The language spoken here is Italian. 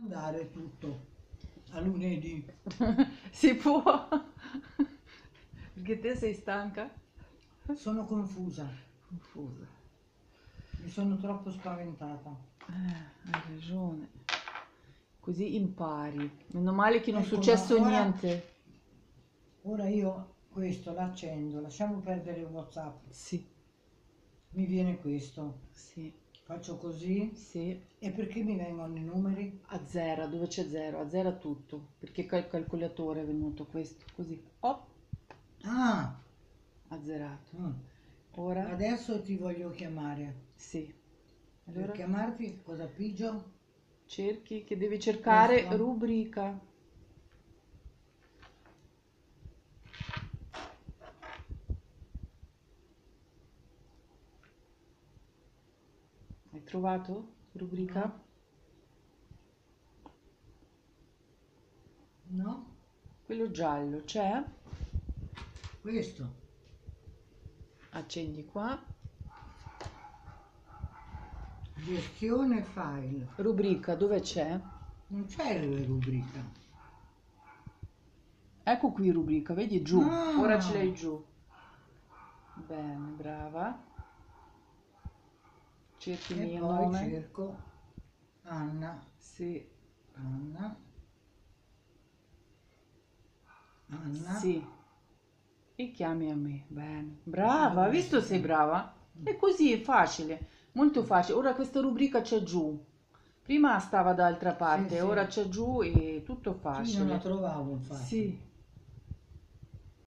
Andare tutto a lunedì. Si può? Perché te sei stanca? Sono confusa, Confusa. mi sono troppo spaventata. Hai ragione. Così impari. Meno male che non è Ecco, successo ma niente. ora io questo l'accendo, lasciamo perdere WhatsApp. Sì, Mi viene questo, sì, faccio così. sì. E perché mi vengono i numeri? Azzera, dove c'è zero? Azzera tutto. Perché il calcolatore è venuto questo. Così. Oh, Ah, azzerato. mm. Ora? Adesso ti voglio chiamare. Sì. Per Allora chiamarti cosa pigio? cerchi che devi cercare Questo? rubrica. Hai trovato? Rubrica? No? No? Quello giallo c'è? Questo? Accendi qua. Gestione file. Rubrica, dove c'è? Non c'è la rubrica. Ecco qui rubrica, vedi giù. Ora ce Ah, l'hai giù. Bene, brava. Cerchi il e mio poi nome. cerco Anna. Sì, Anna. Anna. sì. E chiami a me. Bene. Che Brava, hai dov'è visto che sei c'è? brava? È così, è facile. Molto facile. Ora questa rubrica c'è giù. Prima stava d'altra Sì, parte, ora sì. c'è giù e tutto Sì, non la facile. trovavo infatti. Sì.